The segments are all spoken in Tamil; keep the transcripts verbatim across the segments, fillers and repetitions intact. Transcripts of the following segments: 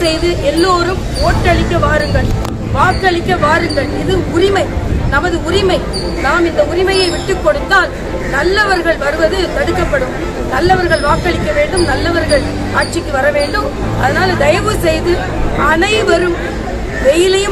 செய்து எல்லோரும் ஓட்டளிக்க வாருங்கள், வாக்களிக்க வாருங்கள். இது உரிமை, நமது உரிமை. நாம் இந்த உரிமையை விட்டுக் கொடுத்தால் நல்லவர்கள் வருவது தடுக்கப்படும். நல்லவர்கள் வாக்களிக்க வேண்டும், நல்லவர்கள் ஆட்சிக்கு வர வேண்டும். அதனால தயவு செய்து அனைவரும் வெயிலையும்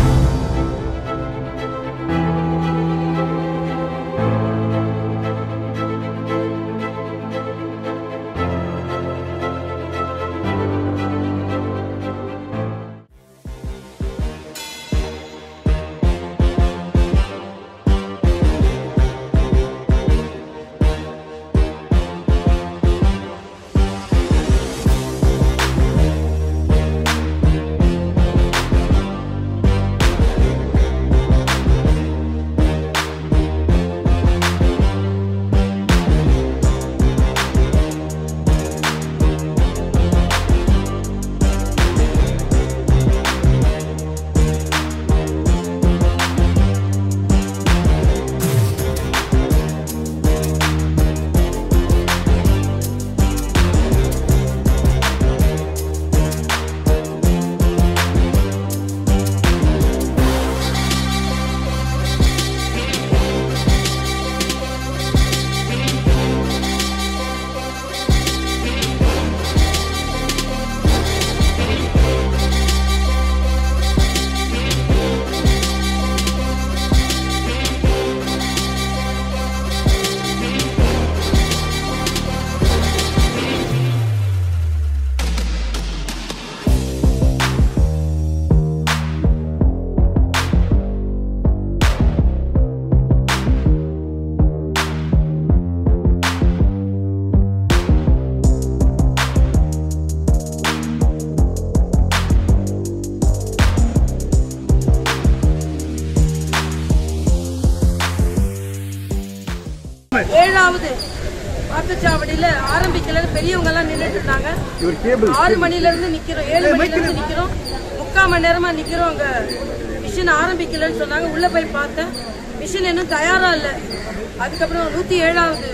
ஏழாவது வாக்குச்சாவடியில ஆரம்பிக்கல பெரியவங்க எல்லாம் நின்றுட்டு இருந்தாங்க. ஆறு மணில இருந்து நிக்கிறோம், ஏழு மணில இருந்து நிக்கிறோம், முக்கால் மணி நேரமா நிக்கிறோம். அங்க மிஷின் ஆரம்பிக்கலன்னு சொன்னாங்க. உள்ள போய் பார்த்தேன், மிஷின் இன்னும் தயாரா இல்ல. அதுக்கப்புறம் நூத்தி ஏழாவது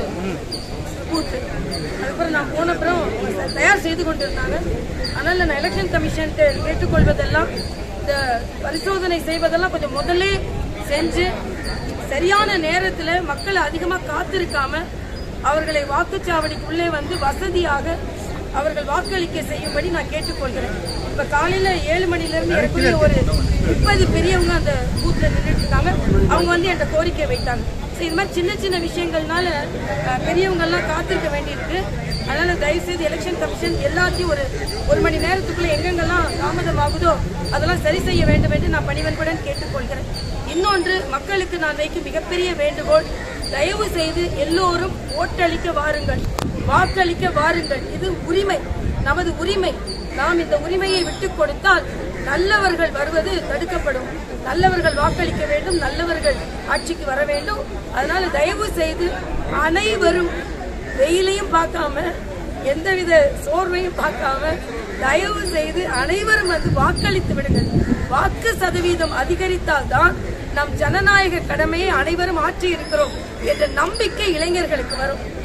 பூத்து, அதுக்கப்புறம் நான் போன அப்புறம் தயார் செய்து கொண்டிருந்தாங்க. அதனால நான் எலெக்ஷன் கமிஷன் கேட்டுக்கொள்வதெல்லாம், இந்த பரிசோதனை செய்வதெல்லாம் கொஞ்சம் முதல்ல செஞ்சு சரியான நேரத்துல மக்களை அதிகமா காத்திருக்காம அவர்களை வாக்குச்சாவடிக்குள்ளே வந்து வசதியாக அவர்கள் வாக்களிக்க செய்யும்படி நான் கேட்டுக்கொள்கிறேன். இப்ப காலையில ஏழு மணில இருந்து ஏற்கனவே ஒரு முப்பது பெரியவங்க அந்த பூத்ல நின்றுட்டு இருக்காங்க. அவங்க வந்து என்கிட்ட கோரிக்கை வைத்தாங்க. இது மாதிரி சின்ன சின்ன விஷயங்கள்னால பெரியவங்க எல்லாம் காத்திருக்க வேண்டியிருக்கு. அதனால தயவுசெய்து எலெக்ஷன் கமிஷன் எல்லாத்தையும் ஒரு ஒரு மணி நேரத்துக்குள்ள எங்கெங்கெல்லாம் தாமதமாகுதோ அதெல்லாம் சரி செய்ய வேண்டும் என்று நான் பணிவன்புடன் கேட்டுக்கொள்கிறேன். இன்னொன்று, மக்களுக்கு நான் வைக்கும் மிகப்பெரிய வேண்டுகோள், தயவு செய்து எல்லோரும் ஓட்டளிக்க வாருங்கள், வாக்களிக்க வாருங்கள். இது உரிமை, நமது உரிமை. நாம் இந்த உரிமையை விட்டுக் கொடுத்தால் நல்லவர்கள் வருவது தடுக்கப்படும். நல்லவர்கள் வாக்களிக்க வேண்டும், நல்லவர்கள் ஆட்சிக்கு வர வேண்டும். அதனால தயவு செய்து அனைவரும் வெயிலையும் பார்க்காம எந்தவித சோர்வையும் பார்க்காம தயவு செய்து அனைவரும் வந்து வாக்களித்து விடுங்கள். வாக்கு சதவீதம் அதிகரித்தால் தான் நம் ஜனநாயக கடமையை அனைவரும் ஆற்றி இருக்கிறோம் என்ற நம்பிக்கை இளைஞர்களுக்கு வரும்.